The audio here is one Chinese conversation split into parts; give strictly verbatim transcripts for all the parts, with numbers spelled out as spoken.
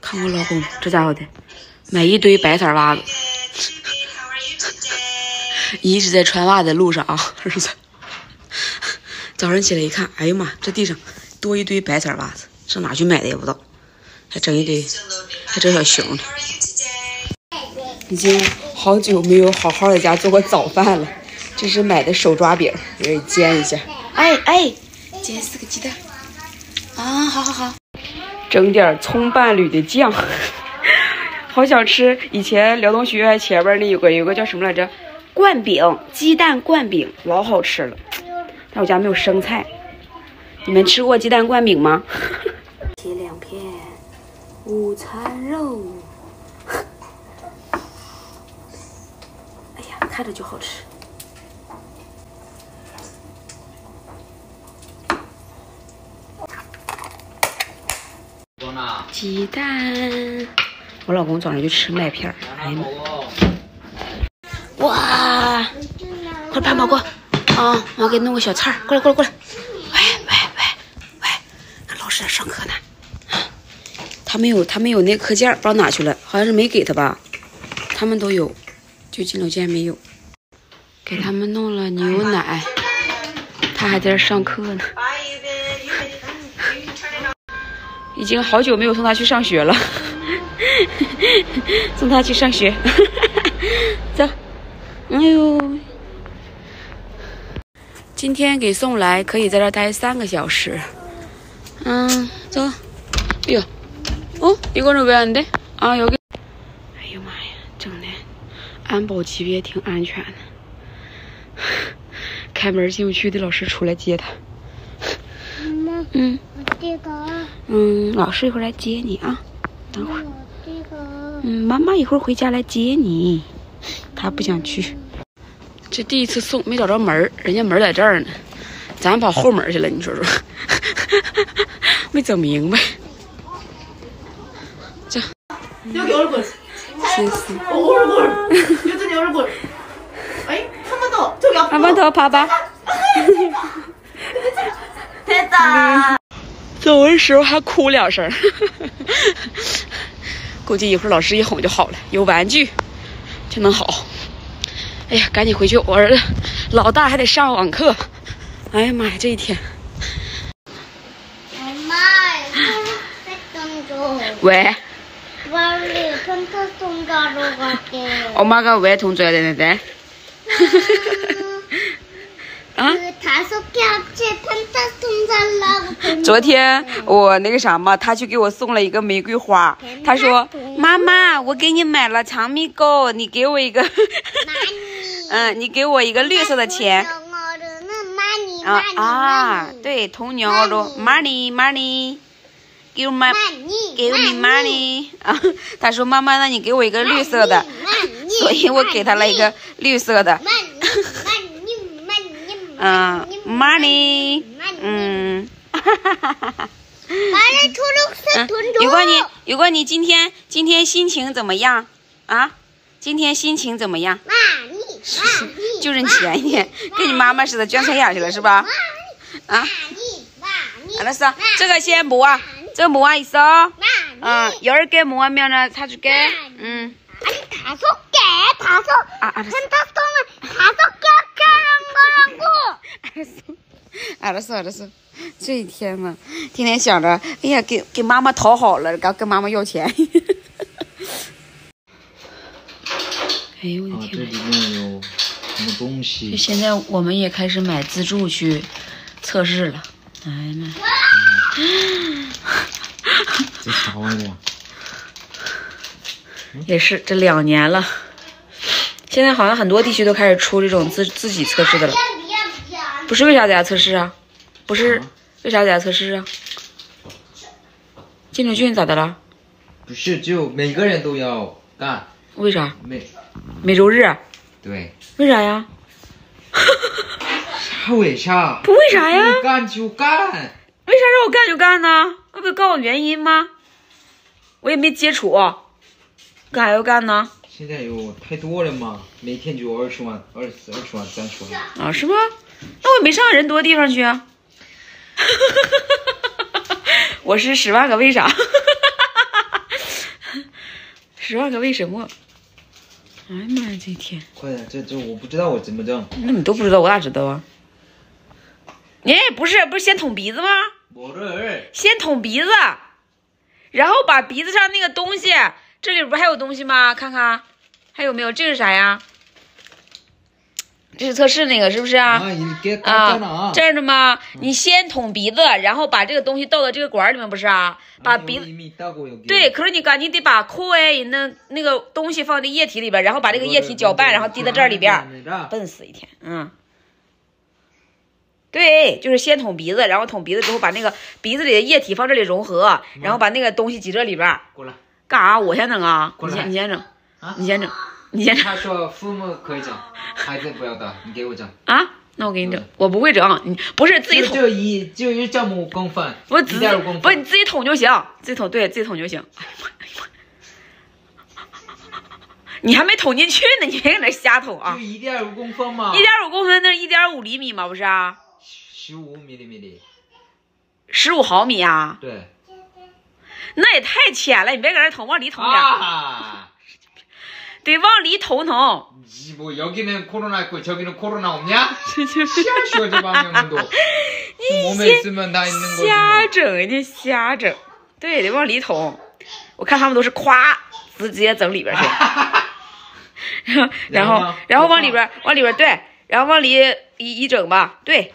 看我老公这家伙的，买一堆白色袜子，一直在穿袜子的路上啊，儿子。早上起来一看，哎呀妈，这地上多一堆白色袜子，上哪去买的也不知道，还整一堆，还整小熊呢。已经好久没有好好在家做过早饭了，这是买的手抓饼，给煎一下。哎哎，煎四个鸡蛋啊，好好好。整点葱伴侣的酱，好想吃。以前辽东学院前边那有个有个叫什么来着，灌饼，鸡蛋灌饼，老好吃了。但我家没有生菜，你们吃过鸡蛋灌饼吗？切两片午餐肉，哎呀，看着就好吃。鸡蛋，我老公早上就吃麦片，哎呀妈！哇，快搬宝过啊！我给你弄个小菜儿，过来过来过来！喂喂喂喂，看老师在上课呢。他没有他没有那课件，不知道哪去了，好像是没给他吧？他们都有，就金柳健没有。给他们弄了牛奶，他还在这上课呢。已经好久没有送他去上学了，送他去上学，走。哎呦，今天给送来，可以在这儿待三个小时。嗯，走。哎呦，哦，이거는 왜 안 돼？啊，여기。哎呦妈呀，整的安保级别挺安全的。开门进不去的老师出来接他。 妈妈， 嗯。 这个。 嗯，老师一会儿来接你啊，等会儿。 这个。 嗯，妈妈一会儿回家来接你。他不想去。这第一次送没找着门，人家门在这儿呢，咱跑后门去了，你说说，没整明白。这。 여기 얼굴. 얼굴. 유준이 얼굴. 아이, 한 번 더. 저기 앞으로. 한 번 더 봐봐. 됐다. 走的时候还哭两声，估计一会儿老师一哄就好了，有玩具就能好。哎呀，赶紧回去，我儿子老大还得上网课。哎呀妈呀，这一天。 왜? 빨리 펜타스톤 가러 갈게. 엄마가 왜 돈 줘야 되는데? 어? 그 다섯 개 합체 펜타스톤 살라고 돈 昨天我那个啥嘛，他去给我送了一个玫瑰花，他说妈妈，我给你买了长蜜购，你给我一个，嗯，你给我一个绿色的钱。 啊啊，对，童年我说 money money。 Give my, give me money 啊！他说妈妈，那你给我一个绿色的，所以我给他了一个绿色的。嗯 ，money， 嗯，哈哈哈哈哈。如果你如果你今天今天心情怎么样啊？今天心情怎么样？就认钱一点，跟你妈妈似的捐钱眼去了是吧？啊？알았어，这个先모아。 这个모아 있어? 어, 열 개 모으면은 사줄게. 응. 아니 다섯 개, 다섯. 아, 알았어. 펜타스톤은 다섯 개 하는 거라고. 알았어, 알았어, 알았어. 这一天呢，天天想着，哎呀，给给妈妈讨好了，然后跟妈妈要钱。哎呦我的天！ 这里面有什么东西？ 就现在我们也开始买自助去测试了。哎呀妈！ 这啥玩意儿？ 也是这两年了，现在好像很多地区都开始出这种自自己测试的了。不是为啥在家测试啊？不是为啥在家测试啊？金牛俊咋的了？ 不是，就每个人都要干。 为啥？ 每每周日？ 对。 为啥呀？ 啥为啥？ 不为啥呀？ 干就干。 为啥让我干就干呢？那不得告诉我原因吗？我也没接触，干啥要干呢？ 现在有太多了嘛，每天就二十万、二十、二十万、三十万。 啊，是吗？那我也没上人多的地方去啊。我是十万个为啥？ 十万个为什么？哎呀妈呀，这一天！ 快点，这这我不知道我怎么整。 那你都不知道，我咋知道啊？哎，不是，不是先捅鼻子吗？ 我这先捅鼻子，然后把鼻子上那个东西，这里不还有东西吗？看看还有没有？这是啥呀？这是测试那个是不是啊？啊，这样的吗？你先捅鼻子，然后把这个东西倒到这个管里面，不是啊？把鼻子对，可是你赶紧得把口哎那那个东西放在液体里边，然后把这个液体搅拌，然后滴在这里边，笨死一天，嗯。对，就是先捅鼻子，然后捅鼻子之后把那个鼻子里的液体放这里融合，然后把那个东西挤这里边。 过来， 干啥？我先整啊！你先，你先整，你先整，你先整。 他说父母可以整，孩子不要的，你给我整。 啊？那我给你整，我不会整，你不是自己捅。 就一就一点五公分， 我一点五公分。 不，你自己捅就行，自己捅，对自己捅就行。哎呀妈，哎呀妈！你还没捅进去呢，你别搁那瞎捅啊！ 就一点五公分嘛。 一点五公分，那是一点五厘米嘛，不是啊？ 十五米厘米， 十五毫米啊？ 对， 那也太浅了，你别搁这捅，往里捅点， 啊、 得往里捅捅。 뭐 여기는 코로나 있고 저기는 코로나 없냐? 쉬어 저 방향도 몸에 있으면 다 있는 거지. 瞎整，人家瞎整，对，得往里捅。我看他们都是咵，直接整里边去，然后然后然后往里边往里边对，然后往里一一整吧，对。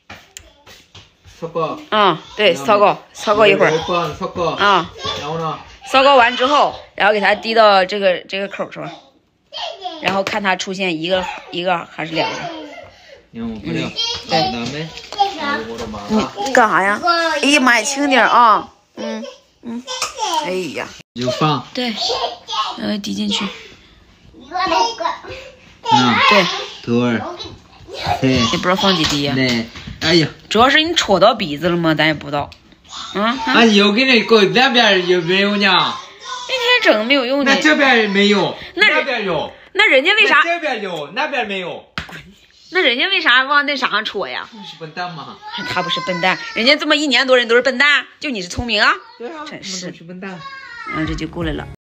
섞어. 嗯，对，烧高，烧高一会儿。啊， 然后呢？ 烧高完之后，然后给它滴到这个这个口上，然后看它出现一个一个还是两个。 嗯，对。 嗯，嗯，干啥呀？哎呀妈呀，轻点啊！嗯嗯。哎呀。 就放。 对，然后滴进去。 嗯， 对。 둘 셋 也不知道放几滴呀、啊。 네. 哎呀， 主要是你戳到鼻子了吗？咱也不知道。嗯。 啊，여기는 있고那边有没有呢？ 那天整没有用的。 那这边没有， 那那边有。 那人家为啥？ 这边有，那边没有。 那人家为啥往那啥上戳呀？ 你是笨蛋吗？ 他不是笨蛋，人家这么一年多人都是笨蛋，就你是聪明啊。 对啊， 真是笨蛋。 嗯，这就过来了。